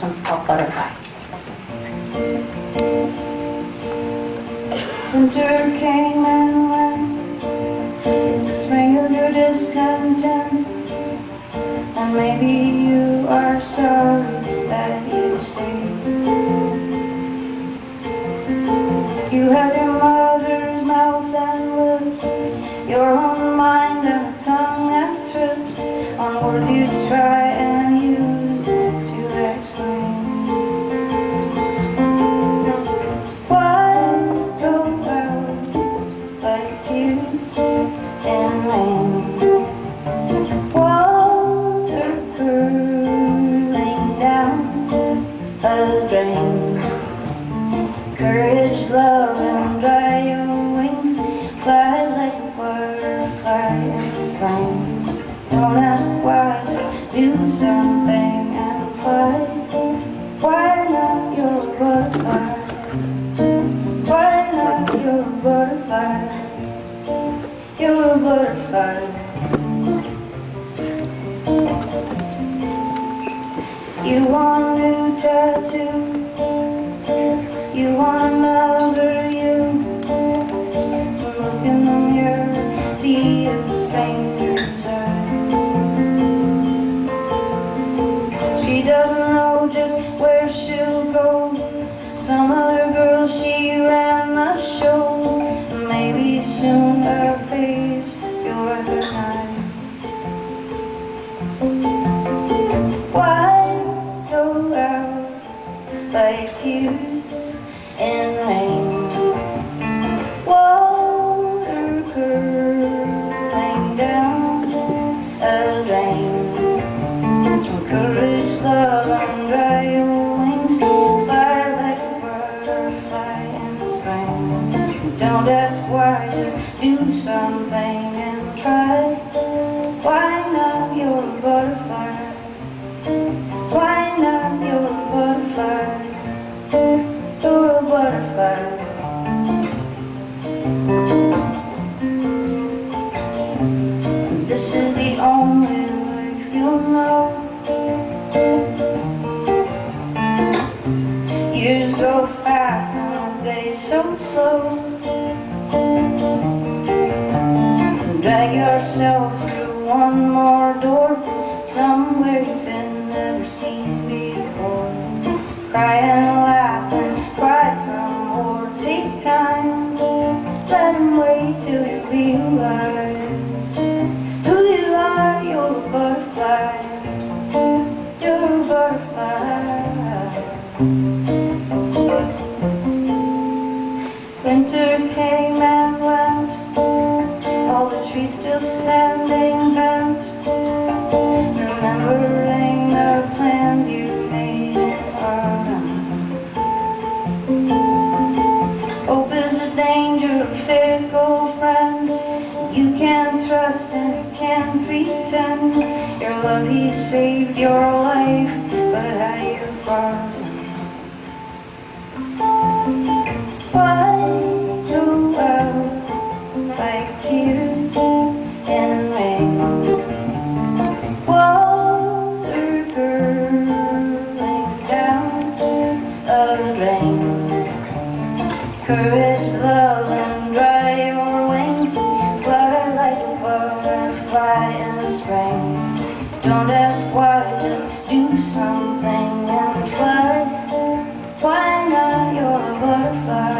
one's called Butterfly. Winter came and went. It's the spring of your discontent. And maybe you are sorry that you stayed. You have your mother's mouth and lips, your own mind and a tongue that trips on words you try and use to explain. Why go out like tears in rain? Water curling down a drain. Courage, love, and dry your wings. Fly like a butterfly in spring. Don't ask why, just do something and fly. Why not your butterfly? Why not your butterfly? You're a butterfly. You want a new tattoo. You want another you. Look in the mirror, see a stranger's eyes. She doesn't know just where she'll go. Some other girl, she ran the show. Maybe soon her face you'll recognize. Why go out like tears in rain? Water curling down a drain. Courage, love, and dry your wings. Fly like a butterfly in spring. Don't ask why, just do something and try. Why not your butterfly? Why not your butterfly? You're a butterfly. This is the only life you'll know. Years go fast and the days so slow. Drag yourself through one more door, somewhere you've been never seen before. Cry and laugh and cry some more. Take time, let him wait till you realize who you are. You're a butterfly. You're a butterfly. Winter came and went, all the trees still standing bent, remembering the plans you made in autumn. Hope is a danger, a fickle friend. You can't trust and you can't pretend. Your love, he saved your life, but how you farmed. Why go out like tears in rain? Water curling down a drain. Courage, love, and dry your wings. Fly like a butterfly in spring. Don't ask why, just do something and fly. Why not your butterfly?